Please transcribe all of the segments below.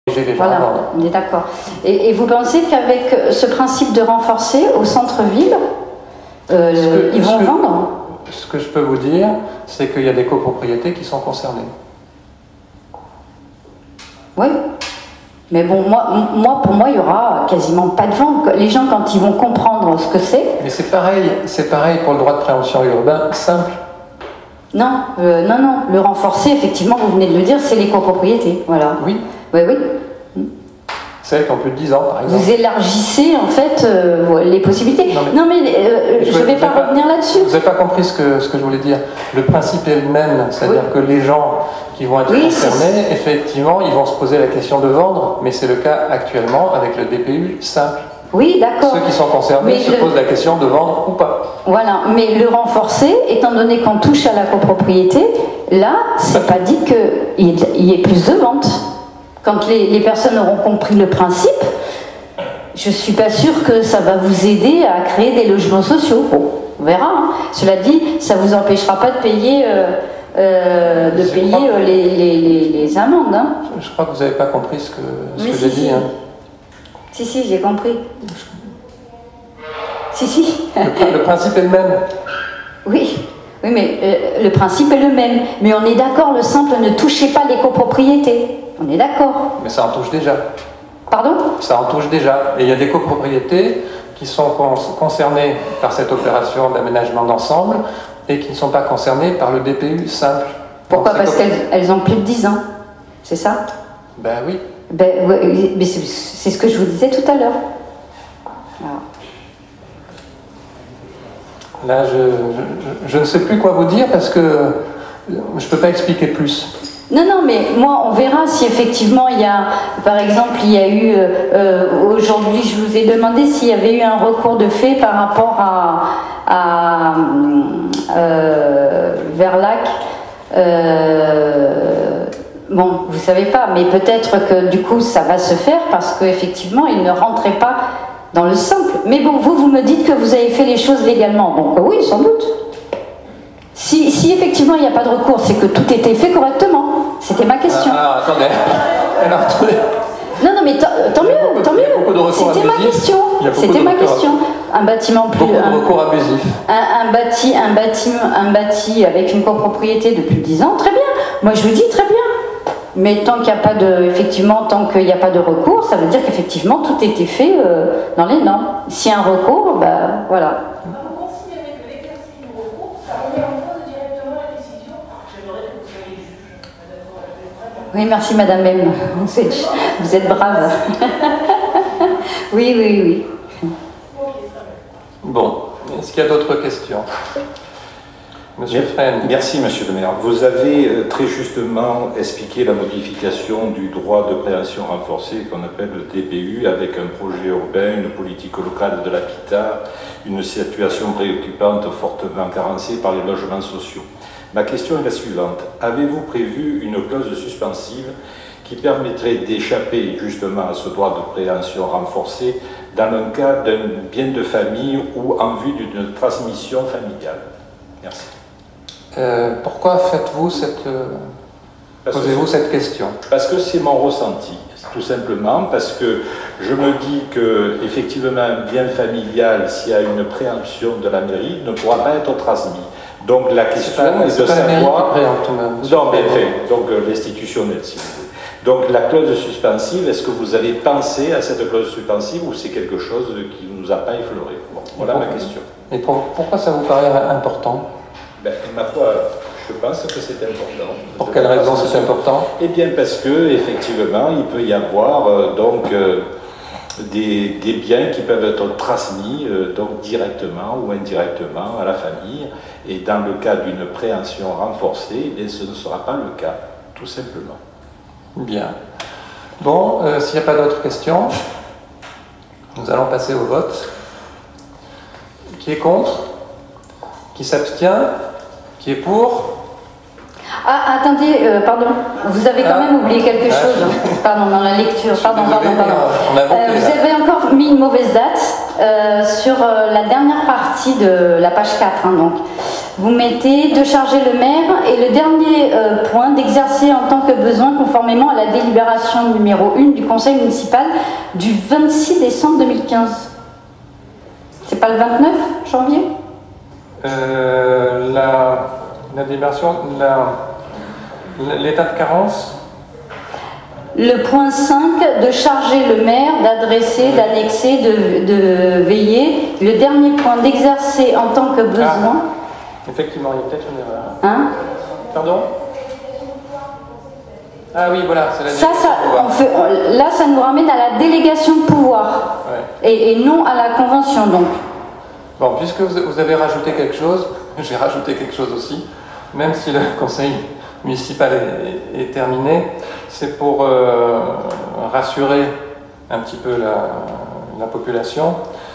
les gens Voilà, à vendre. on est d'accord. Et vous pensez qu'avec ce principe de renforcer au centre-ville, ils vont vendre? Ce que je peux vous dire, c'est qu'il y a des copropriétés qui sont concernées. Oui. Mais bon, pour moi, il y aura quasiment pas de vente. Les gens, quand ils vont comprendre ce que c'est... Mais c'est pareil pour le droit de préemption urbain simple. Non, non. Le renforcer, effectivement, vous venez de le dire, c'est les copropriétés. Voilà. Oui. Oui. Celles qui ont plus de 10 ans, par exemple. Vous élargissez, en fait, les possibilités. Non, mais je ne vais pas revenir là-dessus. Vous n'avez pas compris ce que je voulais dire. Le principe est le même, c'est-à-dire que les gens qui vont être concernés, effectivement, ils vont se poser la question de vendre, mais c'est le cas actuellement avec le DPU simple. Oui, d'accord. Ceux qui sont concernés se posent la question de vendre ou pas. Voilà, mais le renforcer, étant donné qu'on touche à la copropriété, là, c'est pas dit qu'il y ait plus de ventes. Quand les personnes auront compris le principe, je ne suis pas sûre que ça va vous aider à créer des logements sociaux. Bon, on verra. Hein. Cela dit, ça ne vous empêchera pas de payer, les amendes. Hein. Je crois que vous n'avez pas compris ce que j'ai dit. Hein. Si, j'ai compris. Si. Le principe est le même. Oui, mais le principe est le même. Mais on est d'accord, le simple, ne touchez pas les copropriétés. On est d'accord. Mais ça en touche déjà. Pardon? Ça en touche déjà. Et il y a des copropriétés qui sont concernées par cette opération d'aménagement d'ensemble et qui ne sont pas concernées par le DPU simple. Pourquoi? Parce qu'elles ont plus de 10 ans. C'est ça? Ben oui. Mais c'est ce que je vous disais tout à l'heure. Là, je ne sais plus quoi vous dire parce que je ne peux pas expliquer plus. Non, mais moi, on verra si effectivement il y a, par exemple, il y a eu, aujourd'hui, je vous ai demandé s'il y avait eu un recours de fait par rapport à Verlac. Bon, vous savez pas, mais peut-être que du coup, ça va se faire parce qu'effectivement, il ne rentrait pas dans le simple. Mais bon, vous me dites que vous avez fait les choses légalement, donc oui, sans doute. Si effectivement il n'y a pas de recours, c'est que tout était fait correctement. C'était ma question. Alors, attendez. Non, mais tant mieux. C'était ma question. C'était ma question. Un bâtiment plus... Beaucoup de recours abusifs. Un bâti avec une copropriété de plus de 10 ans, très bien. Moi, je vous dis très bien. Mais tant qu'il n'y a pas de recours, ça veut dire qu'effectivement tout était fait dans les normes. S'il y a un recours, ben voilà. Vous considérez que l'exercice du recours, ça remet en cause directement la décision? J'aimerais que vous soyez juge. Oui, merci Madame M. Vous êtes brave. Oui. Bon, est-ce qu'il y a d'autres questions? Monsieur Fresne. Merci, Monsieur le maire. Vous avez très justement expliqué la modification du droit de préemption renforcé qu'on appelle le DPU avec un projet urbain, une politique locale de l'habitat, une situation préoccupante fortement carencée par les logements sociaux. Ma question est la suivante. Avez-vous prévu une clause suspensive qui permettrait d'échapper justement à ce droit de préemption renforcé dans le cas d'un bien de famille ou en vue d'une transmission familiale? Merci. Pourquoi posez-vous cette question? Parce que c'est mon ressenti, tout simplement, parce que je me dis que effectivement un bien familial, s'il y a une préemption de la mairie, ne pourra pas être transmis. Donc la question est de savoir... Non, mais donc l'institutionnel, si vous voulez. Donc la clause suspensive, est-ce que vous avez pensé à cette clause suspensive ou c'est quelque chose qui ne nous a pas effleuré? Bon, voilà ma question. Et pourquoi ça vous paraît important? Ma foi, je pense que c'est important. Pour quelle raison c'est important? Eh bien parce que effectivement, il peut y avoir des biens qui peuvent être transmis donc directement ou indirectement à la famille. Et dans le cas d'une préemption renforcée, eh ce ne sera pas le cas, tout simplement. Bien. Bon, s'il n'y a pas d'autres questions, nous allons passer au vote. Qui est contre? Qui s'abstient? Qui est pour? Ah, attendez, pardon, vous avez quand même oublié quelque chose. Pardon, dans la lecture. Pardon. Vous avez encore mis une mauvaise date sur la dernière partie de la page 4. Donc. vous mettez de charger le maire et le dernier point d'exercer en tant que besoin conformément à la délibération numéro 1 du conseil municipal du 26 décembre 2015. C'est pas le 29 janvier? La délibération, l'état de carence. Le point 5, de charger le maire d'adresser, d'annexer, de veiller. Le dernier point, d'exercer en tant que besoin. Effectivement, il y a peut-être une erreur. Hein? Pardon? Ah oui, voilà, c'est la Ça, là, ça nous ramène à la délégation de pouvoir. Ouais. Et non à la convention, donc. Bon, puisque vous avez rajouté quelque chose, j'ai rajouté quelque chose aussi, même si le conseil municipal est terminé, c'est pour rassurer un petit peu la population.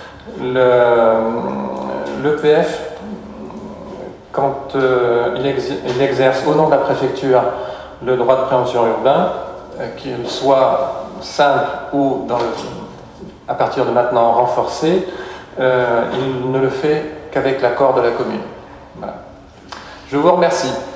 L'EPF, quand il exerce au nom de la préfecture le droit de préemption urbain, qu'il soit simple ou à partir de maintenant renforcé, il ne le fait qu'avec l'accord de la commune. Voilà. Je vous remercie.